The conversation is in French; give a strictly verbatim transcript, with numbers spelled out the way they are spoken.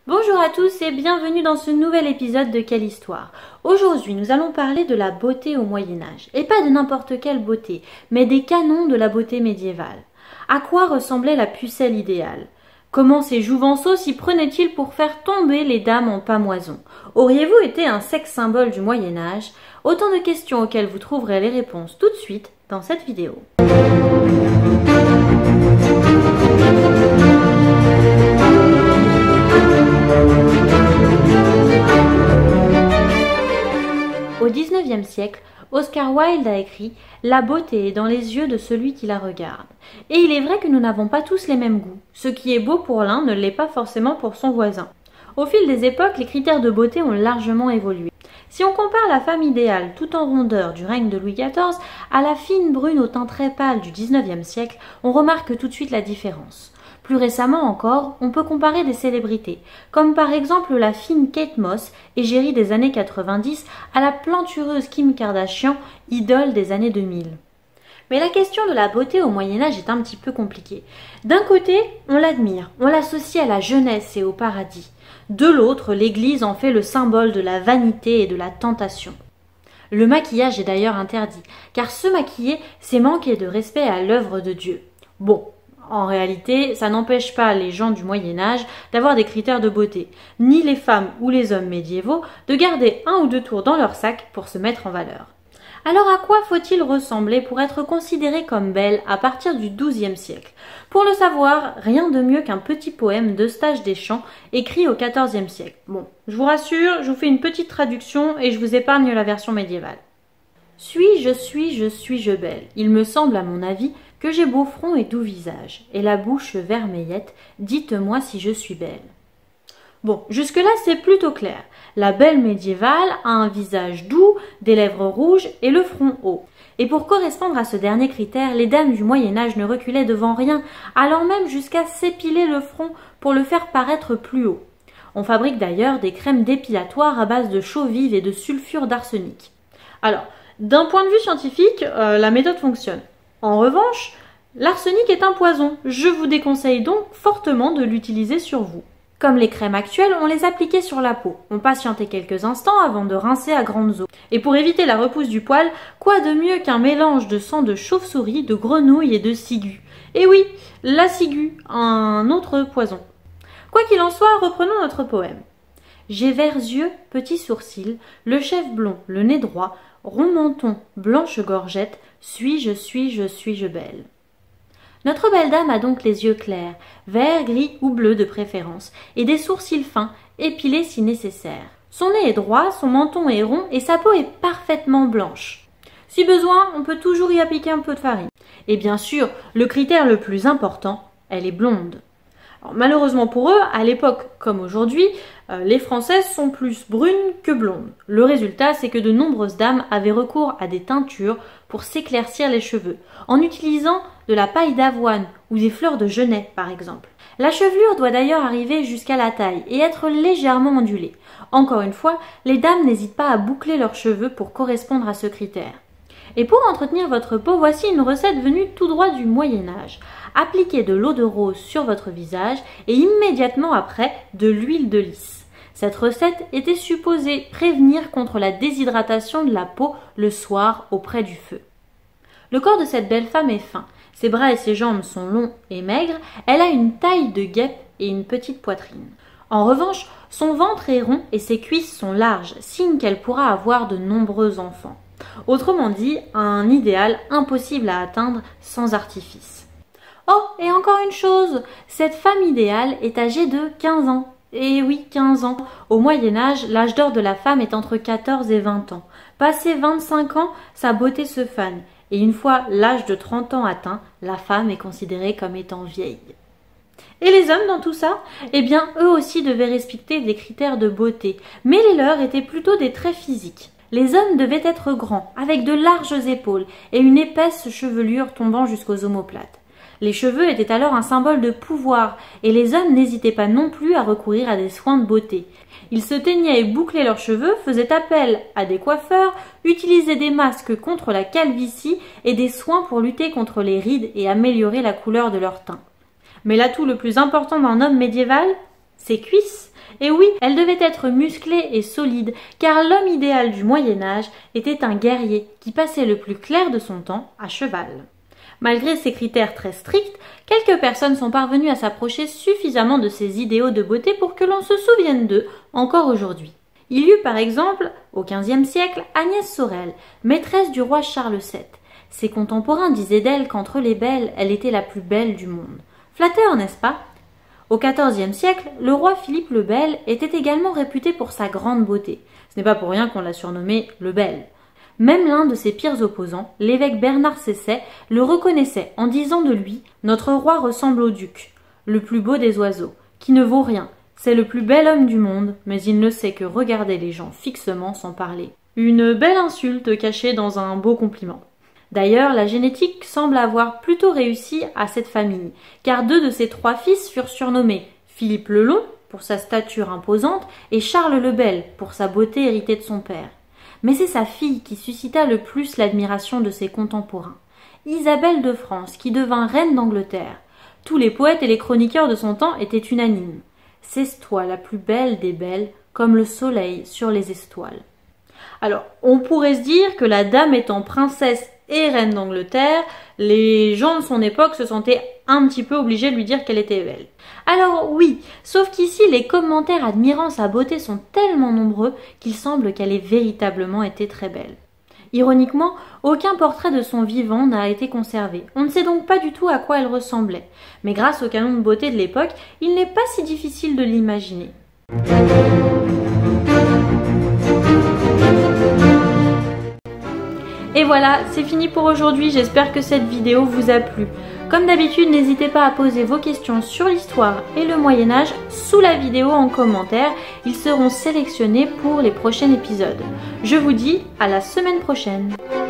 Bonjour à tous et bienvenue dans ce nouvel épisode de Quelle Histoire. Aujourd'hui, nous allons parler de la beauté au Moyen-Âge. Et pas de n'importe quelle beauté, mais des canons de la beauté médiévale. À quoi ressemblait la pucelle idéale? Comment ces jouvenceaux s'y prenaient-ils pour faire tomber les dames en pamoison? Auriez-vous été un sexe symbole du Moyen-Âge? Autant de questions auxquelles vous trouverez les réponses tout de suite dans cette vidéo. Au dix-neuvième siècle, Oscar Wilde a écrit « La beauté est dans les yeux de celui qui la regarde ». Et il est vrai que nous n'avons pas tous les mêmes goûts. Ce qui est beau pour l'un ne l'est pas forcément pour son voisin. Au fil des époques, les critères de beauté ont largement évolué. Si on compare la femme idéale tout en rondeur du règne de Louis quatorze à la fine brune au teint très pâle du dix-neuvième siècle, on remarque tout de suite la différence. Plus récemment encore, on peut comparer des célébrités, comme par exemple la fine Kate Moss, égérie des années quatre-vingt-dix, à la plantureuse Kim Kardashian, idole des années deux mille. Mais la question de la beauté au Moyen-Âge est un petit peu compliquée. D'un côté, on l'admire, on l'associe à la jeunesse et au paradis. De l'autre, l'Église en fait le symbole de la vanité et de la tentation. Le maquillage est d'ailleurs interdit, car se maquiller, c'est manquer de respect à l'œuvre de Dieu. Bon. En réalité, ça n'empêche pas les gens du Moyen-Âge d'avoir des critères de beauté, ni les femmes ou les hommes médiévaux de garder un ou deux tours dans leur sac pour se mettre en valeur. Alors à quoi faut-il ressembler pour être considéré comme belle à partir du douzième siècle? Pour le savoir, rien de mieux qu'un petit poème d'Eustache Deschamps écrit au quatorzième siècle. Bon, je vous rassure, je vous fais une petite traduction et je vous épargne la version médiévale. Suis-je, suis-je, suis-je belle? Il me semble à mon avis que j'ai beau front et doux visage, et la bouche vermeillette, dites-moi si je suis belle. Bon, jusque-là c'est plutôt clair. La belle médiévale a un visage doux, des lèvres rouges et le front haut. Et pour correspondre à ce dernier critère, les dames du Moyen-Âge ne reculaient devant rien, allant même jusqu'à s'épiler le front pour le faire paraître plus haut. On fabrique d'ailleurs des crèmes dépilatoires à base de chaux vive et de sulfure d'arsenic. Alors, d'un point de vue scientifique, euh, la méthode fonctionne. En revanche, l'arsenic est un poison. Je vous déconseille donc fortement de l'utiliser sur vous. Comme les crèmes actuelles, on les appliquait sur la peau. On patientait quelques instants avant de rincer à grandes eaux. Et pour éviter la repousse du poil, quoi de mieux qu'un mélange de sang de chauve-souris, de grenouille et de ciguë? Et oui, la ciguë, un autre poison. Quoi qu'il en soit, reprenons notre poème. J'ai verts yeux, petits sourcils, le chef blond, le nez droit, rond menton, blanche gorgette, suis-je, suis-je, suis-je belle? Notre belle dame a donc les yeux clairs, vert, gris ou bleu de préférence, et des sourcils fins, épilés si nécessaire. Son nez est droit, son menton est rond et sa peau est parfaitement blanche. Si besoin, on peut toujours y appliquer un peu de farine. Et bien sûr, le critère le plus important, elle est blonde. Alors, malheureusement pour eux, à l'époque comme aujourd'hui, euh, les Françaises sont plus brunes que blondes. Le résultat, c'est que de nombreuses dames avaient recours à des teintures pour s'éclaircir les cheveux, en utilisant de la paille d'avoine ou des fleurs de genêt par exemple. La chevelure doit d'ailleurs arriver jusqu'à la taille et être légèrement ondulée. Encore une fois, les dames n'hésitent pas à boucler leurs cheveux pour correspondre à ce critère. Et pour entretenir votre peau, voici une recette venue tout droit du Moyen-Âge. Appliquez de l'eau de rose sur votre visage et immédiatement après de l'huile de lys. Cette recette était supposée prévenir contre la déshydratation de la peau le soir auprès du feu. Le corps de cette belle femme est fin. Ses bras et ses jambes sont longs et maigres. Elle a une taille de guêpe et une petite poitrine. En revanche, son ventre est rond et ses cuisses sont larges, signe qu'elle pourra avoir de nombreux enfants. Autrement dit, un idéal impossible à atteindre sans artifice. Oh, et encore une chose, cette femme idéale est âgée de quinze ans. Et oui, quinze ans. Au Moyen-Âge, l'âge d'or de la femme est entre quatorze et vingt ans. Passé vingt-cinq ans, sa beauté se fane. Et une fois l'âge de trente ans atteint, la femme est considérée comme étant vieille. Et les hommes dans tout ça? Eh bien, eux aussi devaient respecter des critères de beauté, mais les leurs étaient plutôt des traits physiques. Les hommes devaient être grands, avec de larges épaules et une épaisse chevelure tombant jusqu'aux omoplates. Les cheveux étaient alors un symbole de pouvoir et les hommes n'hésitaient pas non plus à recourir à des soins de beauté. Ils se teignaient et bouclaient leurs cheveux, faisaient appel à des coiffeurs, utilisaient des masques contre la calvitie et des soins pour lutter contre les rides et améliorer la couleur de leur teint. Mais l'atout le plus important d'un homme médiéval, ses cuisses. Et oui, elle devait être musclée et solide, car l'homme idéal du Moyen-Âge était un guerrier qui passait le plus clair de son temps à cheval. Malgré ces critères très stricts, quelques personnes sont parvenues à s'approcher suffisamment de ces idéaux de beauté pour que l'on se souvienne d'eux encore aujourd'hui. Il y eut par exemple, au quinzième siècle, Agnès Sorel, maîtresse du roi Charles sept. Ses contemporains disaient d'elle qu'entre les belles, elle était la plus belle du monde. Flatteur, n'est-ce pas? Au quatorzième siècle, le roi Philippe le Bel était également réputé pour sa grande beauté. Ce n'est pas pour rien qu'on l'a surnommé le Bel. Même l'un de ses pires opposants, l'évêque Bernard Cesset, le reconnaissait en disant de lui « Notre roi ressemble au duc, le plus beau des oiseaux, qui ne vaut rien. C'est le plus bel homme du monde, mais il ne sait que regarder les gens fixement sans parler. » Une belle insulte cachée dans un beau compliment. D'ailleurs, la génétique semble avoir plutôt réussi à cette famille, car deux de ses trois fils furent surnommés Philippe le Long, pour sa stature imposante, et Charles le Bel, pour sa beauté héritée de son père. Mais c'est sa fille qui suscita le plus l'admiration de ses contemporains. Isabelle de France, qui devint reine d'Angleterre. Tous les poètes et les chroniqueurs de son temps étaient unanimes. C'est toi la plus belle des belles, comme le soleil sur les étoiles. Alors, on pourrait se dire que la dame étant princesse et reine d'Angleterre, les gens de son époque se sentaient un petit peu obligés de lui dire qu'elle était belle. Alors oui, sauf qu'ici les commentaires admirant sa beauté sont tellement nombreux qu'il semble qu'elle ait véritablement été très belle. Ironiquement, aucun portrait de son vivant n'a été conservé. On ne sait donc pas du tout à quoi elle ressemblait. Mais grâce au canon de beauté de l'époque, il n'est pas si difficile de l'imaginer. Et voilà, c'est fini pour aujourd'hui, j'espère que cette vidéo vous a plu. Comme d'habitude, n'hésitez pas à poser vos questions sur l'histoire et le Moyen-Âge sous la vidéo en commentaire, ils seront sélectionnés pour les prochains épisodes. Je vous dis à la semaine prochaine.